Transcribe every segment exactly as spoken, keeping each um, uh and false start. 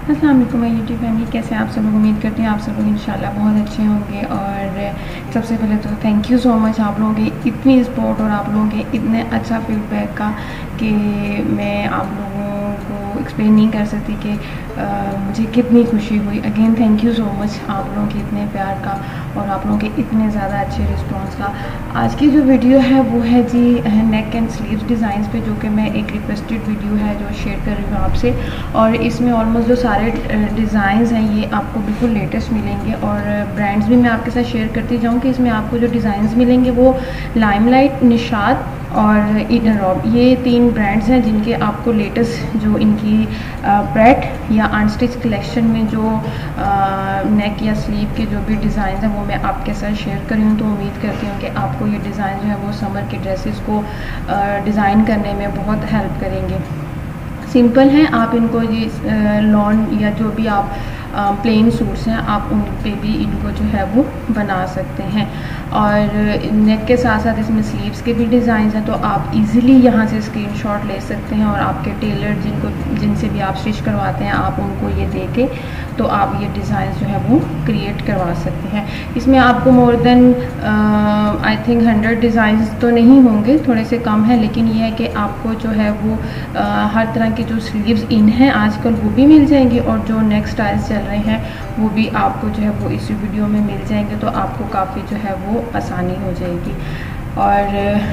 अस्सलाम वालेकुम my YouTube family, कैसे हैं आप सब लोग। उम्मीद करते हैं आप सब लोग इंशाल्लाह बहुत अच्छे होंगे। और सबसे पहले तो थैंक यू सो मच आप लोगों की इतनी सपोर्ट और आप लोगों के इतने अच्छा फीडबैक का कि मैं आप लोगों को एक्सप्लेन नहीं कर सकती कि आ, मुझे कितनी खुशी हुई। Again thank you so much आप लोगों के इतने प्यार का और आप लोगों के इतने ज़्यादा अच्छे रिस्पॉन्स का। आज की जो वीडियो है वो है जी नेक एंड स्लीव्स डिज़ाइंस पे, जो कि मैं एक रिक्वेस्टेड वीडियो है जो शेयर कर रही हूँ आपसे। और इसमें ऑलमोस्ट जो सारे डिज़ाइंस हैं ये आपको बिल्कुल लेटेस्ट मिलेंगे और ब्रांड्स भी मैं आपके साथ शेयर करती जाऊँगी। इसमें आपको जो डिज़ाइंस मिलेंगे वो लाइमलाइट, निशात और ईडन रॉब, ये तीन ब्रांड्स हैं जिनके आपको लेटेस्ट जो इनकी ब्रेड या अनस्टिच कलेक्शन में जो नेक या स्लीव के जो भी डिज़ाइन हैं वो मैं आपके साथ शेयर कर रही हूँ। तो उम्मीद करती हूँ कि आपको ये डिज़ाइन जो है वो समर के ड्रेसेस को डिज़ाइन करने में बहुत हेल्प करेंगे। सिंपल हैं, आप इनको ये लॉन या जो भी आप प्लेन सूट्स हैं आप उन पे भी इनको जो है वो बना सकते हैं। और नेक के साथ साथ इसमें स्लीव्स के भी डिज़ाइंस हैं, तो आप इजीली यहाँ से स्क्रीनशॉट ले सकते हैं और आपके टेलर जिनको जिनसे भी आप स्टिच करवाते हैं आप उनको ये दे के तो आप ये डिज़ाइन जो है वो क्रिएट करवा सकते हैं। इसमें आपको more than I think hundred designs तो नहीं होंगे, थोड़े से कम है, लेकिन ये है कि आपको जो है वो आ, हर तरह की जो स्लीव्स इन हैं आजकल वो भी मिल जाएंगी और जो नेक स्टाइल्स चल रहे हैं वो भी आपको जो है वो इस वीडियो में मिल जाएंगे। तो आपको काफ़ी जो है वो आसानी हो जाएगी। और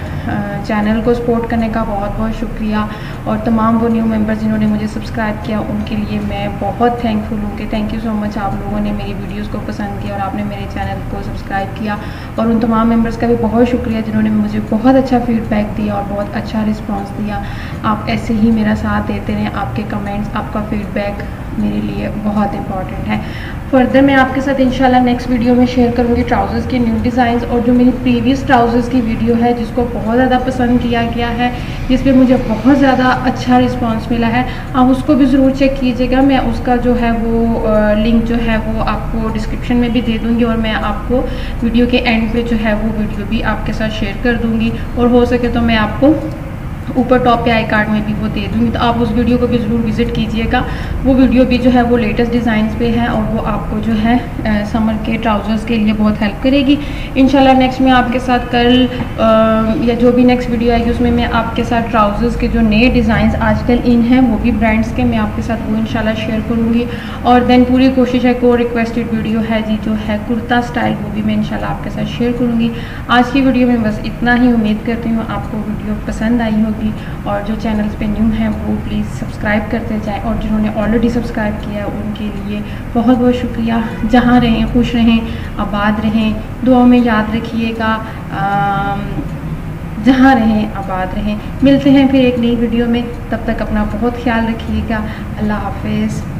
चैनल को सपोर्ट करने का बहुत बहुत शुक्रिया। और तमाम वो न्यू मेंबर्स जिन्होंने मुझे सब्सक्राइब किया उनके लिए मैं बहुत थैंकफुल हूँ कि थैंक यू सो मच, आप लोगों ने मेरी वीडियोस को पसंद किया और आपने मेरे चैनल को सब्सक्राइब किया। और उन तमाम मेंबर्स का भी बहुत शुक्रिया जिन्होंने मुझे बहुत अच्छा फीडबैक दिया और बहुत अच्छा रिस्पॉन्स दिया। आप ऐसे ही मेरा साथ देते रहें, आपके कमेंट्स, आपका फीडबैक मेरे लिए बहुत इंपॉर्टेंट है। फर्दर मैं आपके साथ इंशाल्लाह नेक्स्ट वीडियो में शेयर करूँगी ट्राउज़र्स के न्यू डिज़ाइंस। और जो मेरी प्रीवियस ट्राउज़र्स की वीडियो है जिसको बहुत ज़्यादा पसंद किया गया है, जिस पे मुझे बहुत ज़्यादा अच्छा रिस्पांस मिला है, आप उसको भी ज़रूर चेक कीजिएगा। मैं उसका जो है वो लिंक जो है वो आपको डिस्क्रिप्शन में भी दे दूँगी और मैं आपको वीडियो के एंड पे जो है वो वीडियो भी आपके साथ शेयर कर दूँगी। और हो सके तो मैं आपको ऊपर टॉप पे आई कार्ड में भी वो दे दूँगी, तो आप उस वीडियो को भी ज़रूर विज़िट कीजिएगा। वो वीडियो भी जो है वो लेटेस्ट डिज़ाइंस पे है और वो आपको जो है आ, समर के ट्राउज़र्स के लिए बहुत हेल्प करेगी। इंशाल्लाह नेक्स्ट में आपके साथ कल आ, या जो भी नेक्स्ट वीडियो आएगी उसमें मैं आपके साथ ट्राउज़र्स के जो नए डिज़ाइंस आजकल इन हैं वो भी ब्रांड्स के मैं आपके साथ वो इंशाल्लाह शेयर करूँगी। और देन पूरी कोशिश है, को रिक्वेस्टेड वीडियो है जी जो है कुर्ता स्टाइल, वो भी मैं इंशाल्लाह आपके साथ शेयर करूँगी। आज की वीडियो में बस इतना ही। उम्मीद करती हूँ आपको वीडियो पसंद आई होगी। और जो चैनल्स पे न्यू हैं वो प्लीज़ सब्सक्राइब करते जाएं और जिन्होंने ऑलरेडी सब्सक्राइब किया है उनके लिए बहुत बहुत शुक्रिया। जहाँ रहें खुश रहें, आबाद रहें, दुआ में याद रखिएगा। जहाँ रहें आबाद रहें। मिलते हैं फिर एक नई वीडियो में, तब तक अपना बहुत ख्याल रखिएगा। अल्लाह हाफिज़।